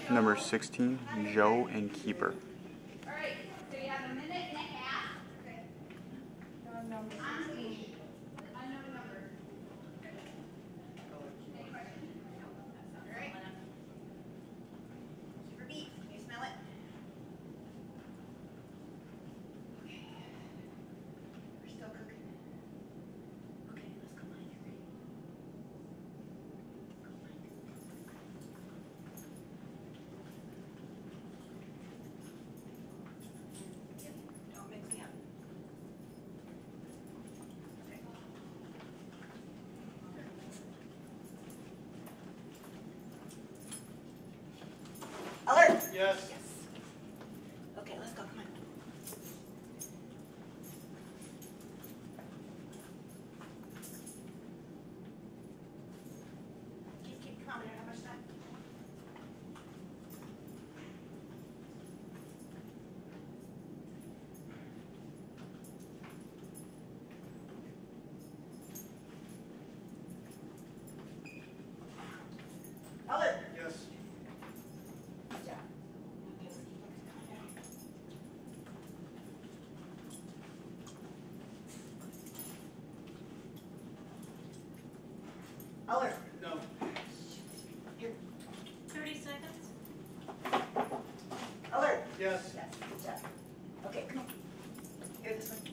Number 16, Joe and Keeper. All right, so you have a minute and a half. Okay. Unknown number. Any questions? All right. Super beef. Can you smell it? Okay. We're still cooking. Okay, let's go mine. You ready? Go mine. Yep, don't mix me up. Okay. Alert! Yes. Yes. Okay, let's go. Come on. Keep. Come on. We don't have much time. Alert! Yes. Good job. Okay, let's keep looking. Alert! No. Here. 30 seconds. Alert! Yes. Yes, good job. Okay, come on. Here, this one.